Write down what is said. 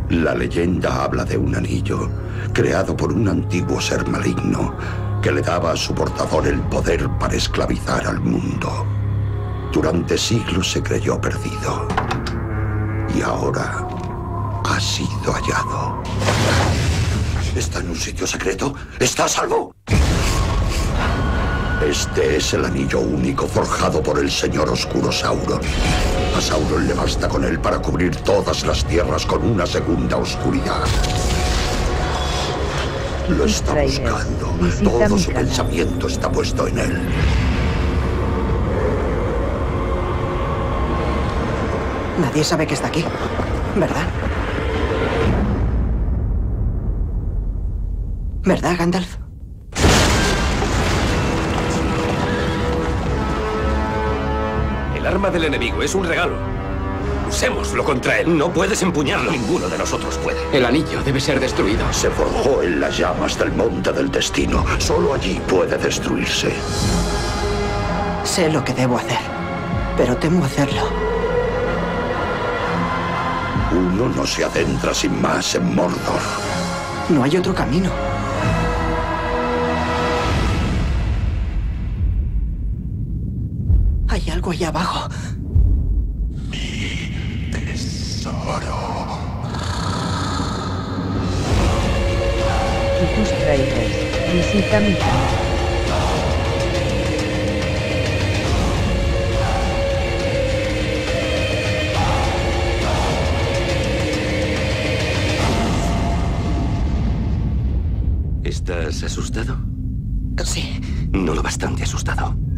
La leyenda habla de un anillo creado por un antiguo ser maligno que le daba a su portador el poder para esclavizar al mundo. Durante siglos se creyó perdido y ahora ha sido hallado. ¿Está en un sitio secreto? ¿Está a salvo? Este es el anillo único forjado por el señor Oscuro Sauron. A Sauron le basta con él para cubrir todas las tierras con una segunda oscuridad. Lo está buscando. Todo su pensamiento está puesto en él. Nadie sabe que está aquí, ¿verdad? ¿Verdad, Gandalf? El arma del enemigo es un regalo. Usémoslo contra él. No puedes empuñarlo. Ninguno de nosotros puede. El anillo debe ser destruido. Se forjó en las llamas del Monte del Destino. Solo allí puede destruirse. Sé lo que debo hacer, pero temo hacerlo. Uno no se adentra sin más en Mordor. No hay otro camino. Hay algo allá abajo. Mi tesoro. Tus trailers. Visita mi canal. ¿Estás asustado? Sí. No lo bastante asustado.